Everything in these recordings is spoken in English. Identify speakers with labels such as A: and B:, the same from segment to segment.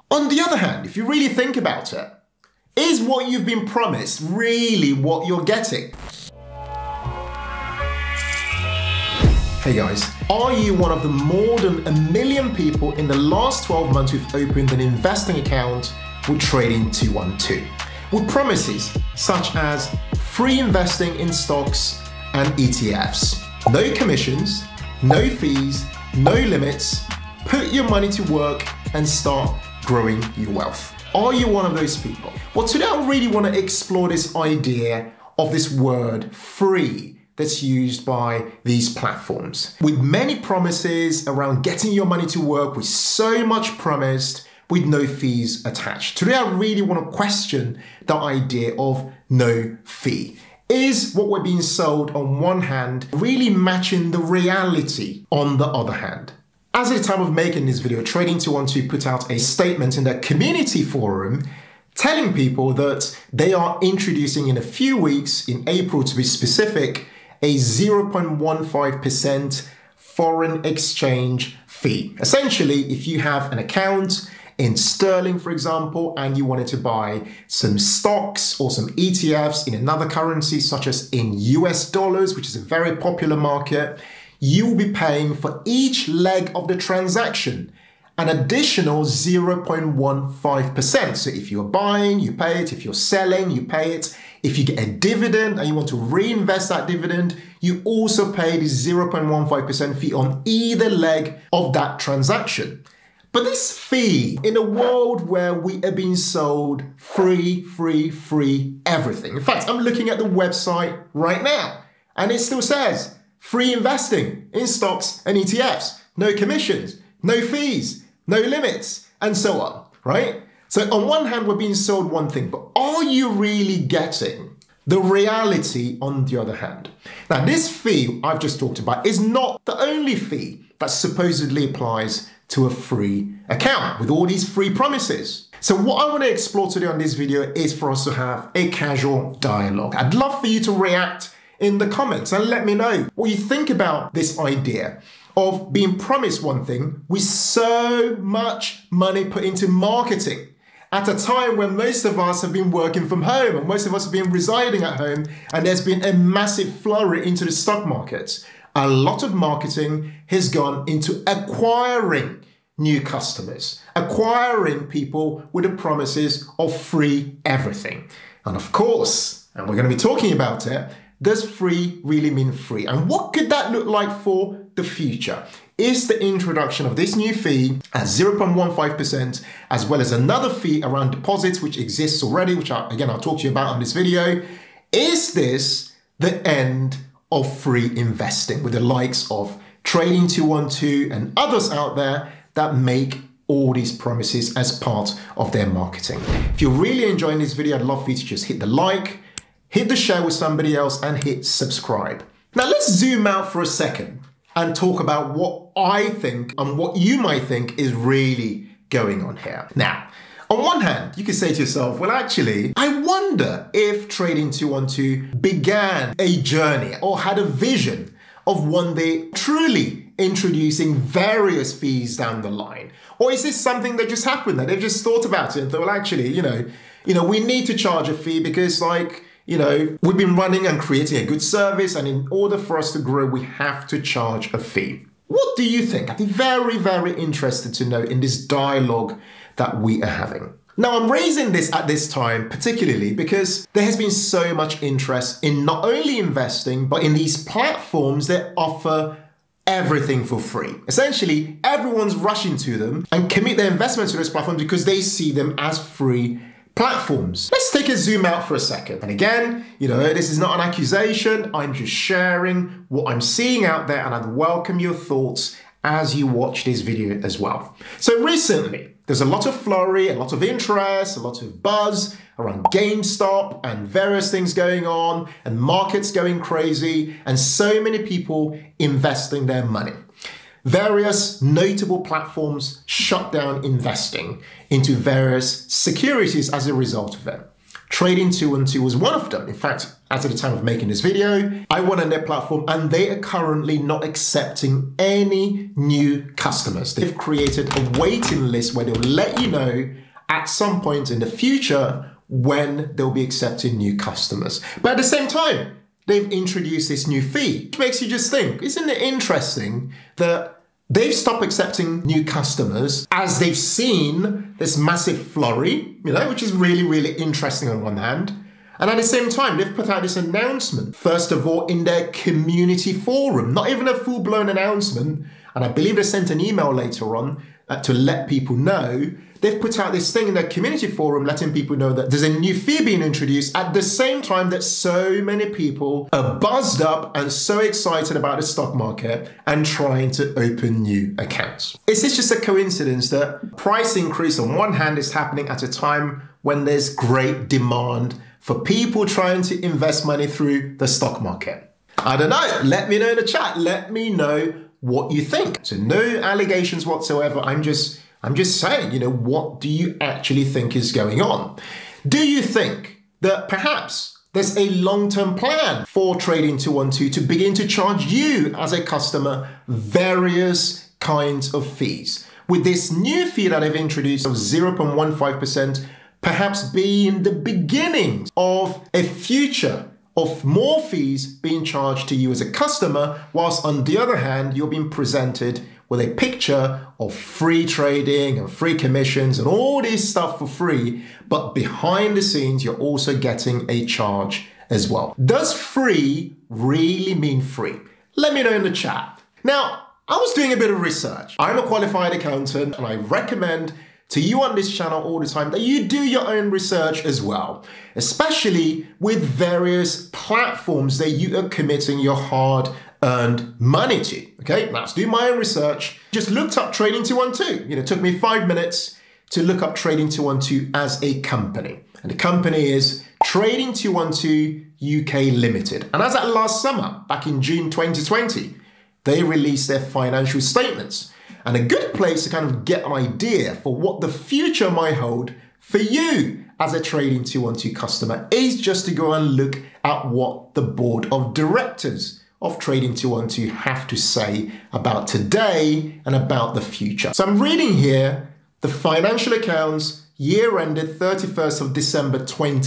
A: On the other hand, if you really think about it, is what you've been promised really what you're getting? Hey guys, are you one of the more than 1 million people in the last 12 months who've opened an investing account with Trading 212? With promises such as free investing in stocks and ETFs, no commissions, no fees, no limits, put your money to work and start growing your wealth. Are you one of those people? Well, today I really want to explore this idea of this word free that's used by these platforms. With many promises around getting your money to work, with so much promised, with no fees attached. Today I really want to question the idea of no fee. Is what we're being sold on one hand really matching the reality on the other hand? As at the time of making this video, Trading 212 put out a statement in their community forum telling people that they are introducing in a few weeks, in April to be specific, a 0.15% foreign exchange fee. Essentially, if you have an account in sterling, for example, and you wanted to buy some stocks or some ETFs in another currency, such as in US dollars, which is a very popular market, you will be paying for each leg of the transaction an additional 0.15%. So if you're buying, you pay it. If you're selling, you pay it. If you get a dividend and you want to reinvest that dividend, you also pay the 0.15% fee on either leg of that transaction. But this fee, in a world where we are being sold free everything. In fact, I'm looking at the website right now and it still says free investing in stocks and ETFs, no commissions, no fees, no limits, and so on, right? So on one hand, we're being sold one thing, but are you really getting the reality on the other hand? Now, this fee I've just talked about is not the only fee that supposedly applies to a free account with all these free promises. So what I want to explore today on this video is for us to have a casual dialogue. I'd love for you to react in the comments and let me know what you think about this idea of being promised one thing with so much money put into marketing at a time when most of us have been working from home and most of us have been residing at home, and there's been a massive flurry into the stock markets. A lot of marketing has gone into acquiring new customers, acquiring people with the promises of free everything. And of course, and we're going to be talking about it, does free really mean free? And what could that look like for the future? Is the introduction of this new fee at 0.15%, as well as another fee around deposits, which exists already, which again, I'll talk to you about on this video, is this the end of free investing with the likes of Trading 212 and others out there that make all these promises as part of their marketing? If you're really enjoying this video, I'd love for you to just hit the like, hit the share with somebody else, and hit subscribe. Now let's zoom out for a second and talk about what I think and what you might think is really going on here. Now, on one hand, you could say to yourself, well, actually, I wonder if Trading 212 began a journey or had a vision of one day truly introducing various fees down the line. Or is this something that just happened, that they've just thought about it and thought, well, actually, we need to charge a fee because we've been running and creating a good service, and in order for us to grow, we have to charge a fee. What do you think? I'd be very interested to know in this dialogue that we are having. Now, I'm raising this at this time particularly because there has been so much interest in not only investing, but in these platforms that offer everything for free. Essentially, everyone's rushing to them and commit their investments to those platforms because they see them as free platforms. Let's take a zoom out for a second. And again, this is not an accusation. I'm just sharing what I'm seeing out there, and I'd welcome your thoughts as you watch this video as well. So recently, there's a lot of flurry, a lot of interest, a lot of buzz around GameStop and various things going on, and markets going crazy, and so many people investing their money. Various notable platforms shut down investing into various securities as a result of it. Trading 212 was one of them. In fact, as of the time of making this video. I went on their platform and they are currently not accepting any new customers. They've created a waiting list where they'll let you know at some point in the future when they'll be accepting new customers. But at the same time, they've introduced this new fee, which makes you just think, isn't it interesting that they've stopped accepting new customers as they've seen this massive flurry, which is really, really interesting on one hand. And at the same time, they've put out this announcement, first of all, in their community forum, not even a full-blown announcement. And I believe they sent an email later on to let people know. They've put out this thing in their community forum, letting people know that there's a new fee being introduced at the same time that so many people are buzzed up and so excited about the stock market and trying to open new accounts. Is this just a coincidence that price increase on one hand is happening at a time when there's great demand for people trying to invest money through the stock market? I don't know. Let me know in the chat. Let me know what you think. So no allegations whatsoever. I'm just saying, what do you actually think is going on? Do you think that perhaps there's a long-term plan for Trading 212 to begin to charge you as a customer various kinds of fees? With this new fee that they've introduced of 0.15%, perhaps being the beginnings of a future of more fees being charged to you as a customer, whilst on the other hand, you're being presented with a picture of free trading and free commissions and all this stuff for free, but behind the scenes, you're also getting a charge as well. Does free really mean free? Let me know in the chat. Now, I was doing a bit of research. I'm a qualified accountant and I recommend to you on this channel all the time that you do your own research as well, especially with various platforms that you are committing your hard-earned money to. Okay, let's do my own research. Just looked up Trading 212. It took me 5 minutes to look up Trading 212 as a company. And the company is Trading 212 UK Limited. And as at last summer, back in June 2020, they released their financial statements. And a good place to kind of get an idea for what the future might hold for you as a Trading 212 customer is just to go and look at what the board of directors of Trading 212 have to say about today and about the future. So I'm reading here the financial accounts year ended 31st of December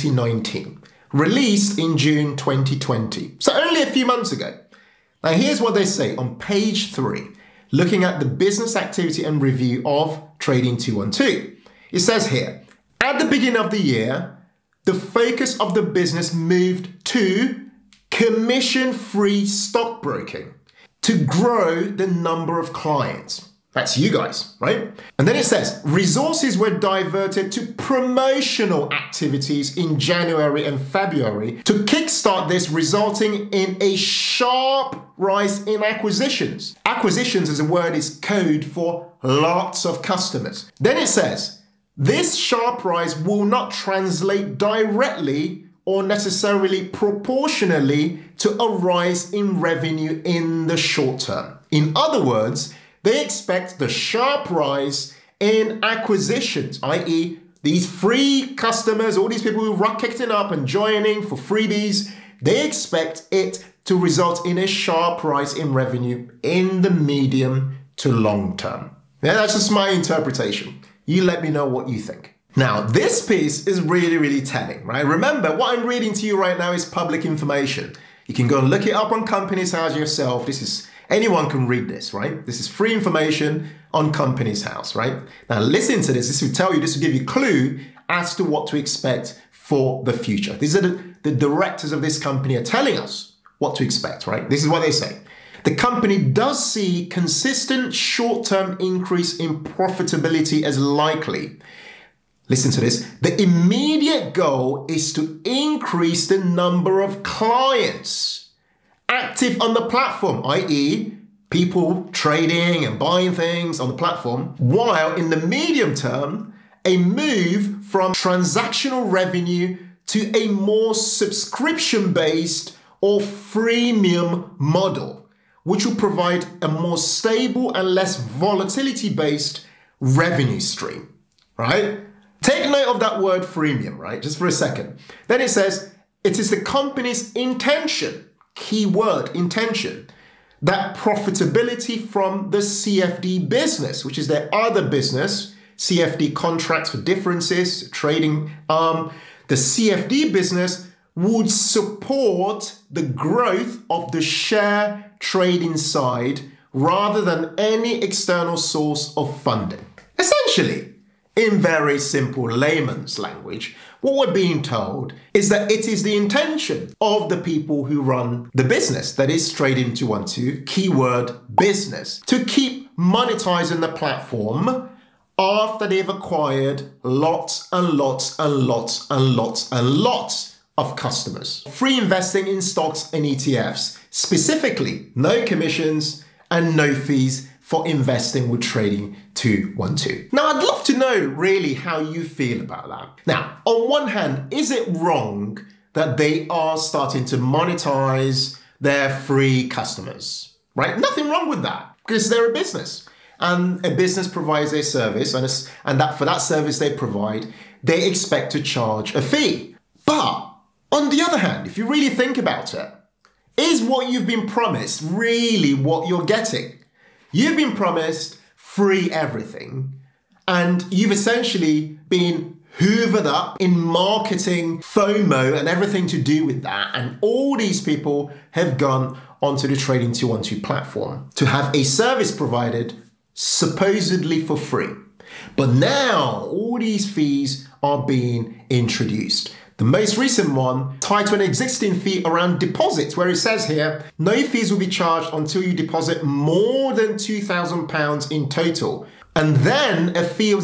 A: 2019, released in June 2020. So only a few months ago. Now here's what they say on page 3. Looking at the business activity and review of Trading 212. It says here, at the beginning of the year, the focus of the business moved to commission-free stockbroking to grow the number of clients. That's you guys, right? And then it says, resources were diverted to promotional activities in January and February to kickstart this, resulting in a sharp rise in acquisitions. Acquisitions as a word is code for lots of customers. Then it says, this sharp rise will not translate directly or necessarily proportionally to a rise in revenue in the short term. In other words, they expect the sharp rise in acquisitions, i.e. these free customers, all these people who are kicking up and joining for freebies, they expect it to result in a sharp rise in revenue in the medium to long term. Yeah, that's just my interpretation. You let me know what you think. Now, this piece is really, really telling, right? Remember, what I'm reading to you right now is public information. You can go and look it up on Companies House yourself. Anyone can read this, right? This is free information on Companies House, right? Now listen to this. This will tell you, this will give you a clue as to what to expect for the future. These are the directors of this company are telling us what to expect, right? This is what they say. The company does see consistent short-term increase in profitability as likely. Listen to this. The immediate goal is to increase the number of clients active on the platform, i.e. people trading and buying things on the platform, while in the medium term, a move from transactional revenue to a more subscription-based or freemium model, which will provide a more stable and less volatility-based revenue stream, right? Take note of that word freemium, right? Just for a second. Then it says, it is the company's intention, keyword intention, that profitability from the CFD business, which is their other business, CFD contracts for differences, trading arm, the CFD business would support the growth of the share trading side rather than any external source of funding. Essentially, in very simple layman's language, what we're being told is that it is the intention of the people who run the business, that is Trading 212, keyword business, to keep monetizing the platform after they've acquired lots and lots and lots and lots and lots of customers. Free investing in stocks and ETFs, specifically no commissions and no fees for investing with Trading 212. Now, I'd love to know really how you feel about that. Now, on one hand, is it wrong that they are starting to monetize their free customers, right? Nothing wrong with that because they're a business and a business provides a service and that for that service they provide, they expect to charge a fee. But on the other hand, if you really think about it, is what you've been promised really what you're getting? You've been promised free everything, and you've essentially been hoovered up in marketing FOMO and everything to do with that. And all these people have gone onto the Trading 212 platform to have a service provided supposedly for free. But now all these fees are being introduced. The most recent one tied to an existing fee around deposits, where it says here, no fees will be charged until you deposit more than £2,000 in total. And then a fee of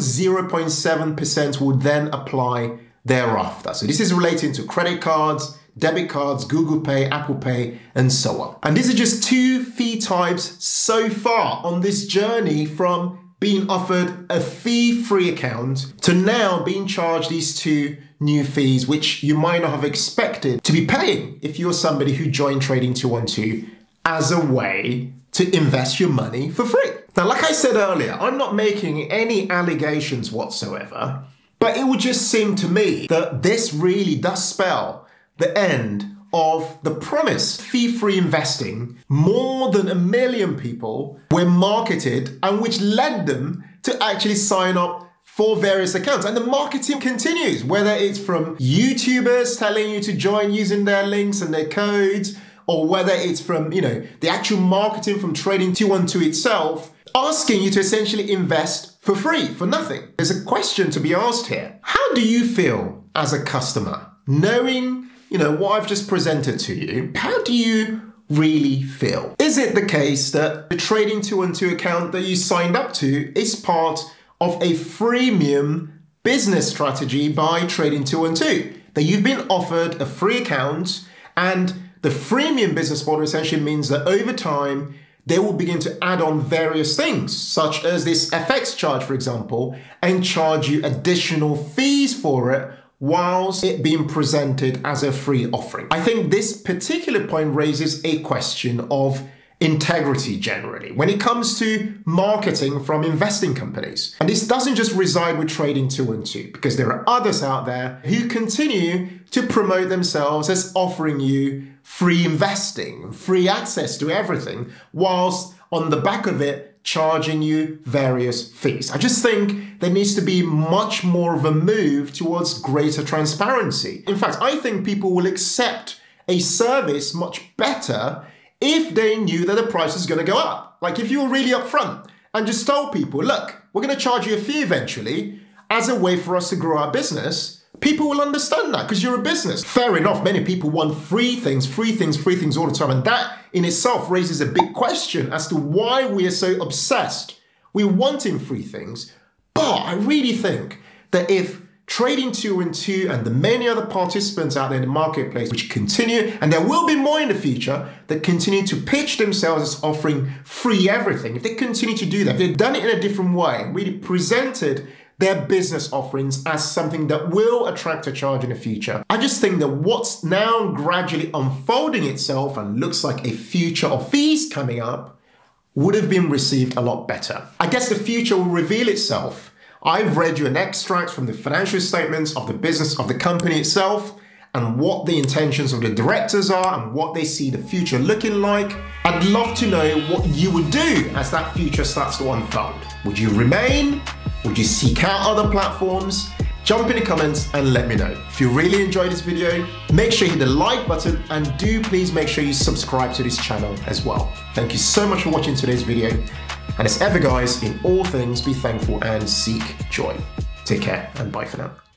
A: 0.7% will then apply thereafter. So this is relating to credit cards, debit cards, Google Pay, Apple Pay, and so on. And these are just two fee types so far on this journey from being offered a fee-free account to now being charged these two new fees, which you might not have expected to be paying if you're somebody who joined Trading 212 as a way to invest your money for free. Now, like I said earlier, I'm not making any allegations whatsoever, but it would just seem to me that this really does spell the end of the promised fee-free investing more than 1 million people were marketed and which led them to actually sign up for various accounts. And the marketing continues, whether it's from YouTubers telling you to join using their links and their codes, or whether it's from, the actual marketing from Trading 212 itself, asking you to essentially invest for free, for nothing. There's a question to be asked here. How do you feel as a customer, knowing what I've just presented to you? How do you really feel? Is it the case that the Trading 212 account that you signed up to is part of a freemium business strategy by Trading 212? That you've been offered a free account, and the freemium business model essentially means that over time, they will begin to add on various things, such as this FX charge, for example, and charge you additional fees for it, whilst it being presented as a free offering. I think this particular point raises a question of integrity generally when it comes to marketing from investing companies. And this doesn't just reside with Trading 212, because there are others out there who continue to promote themselves as offering you free investing, free access to everything, whilst on the back of it, charging you various fees. I just think there needs to be much more of a move towards greater transparency. In fact, I think people will accept a service much better if they knew that the price is going to go up. Like if you were really upfront and just told people, look, we're going to charge you a fee eventually as a way for us to grow our business, people will understand that because you're a business. Fair enough, many people want free things all the time. And that in itself raises a big question as to why we are so obsessed with wanting free things. But I really think that if Trading 212 and the many other participants out there in the marketplace, which continue, and there will be more in the future, that continue to pitch themselves as offering free everything, if they continue to do that, if they've done it in a different way, really presented their business offerings as something that will attract a charge in the future, I just think that what's now gradually unfolding itself and looks like a future of fees coming up would have been received a lot better. I guess the future will reveal itself. I've read you an extract from the financial statements of the business of the company itself, and what the intentions of the directors are and what they see the future looking like. I'd love to know what you would do as that future starts to unfold. Would you remain? Would you seek out other platforms? Jump in the comments and let me know. If you really enjoyed this video, make sure you hit the like button and do please make sure you subscribe to this channel as well. Thank you so much for watching today's video. And as ever guys, in all things be thankful and seek joy. Take care and bye for now.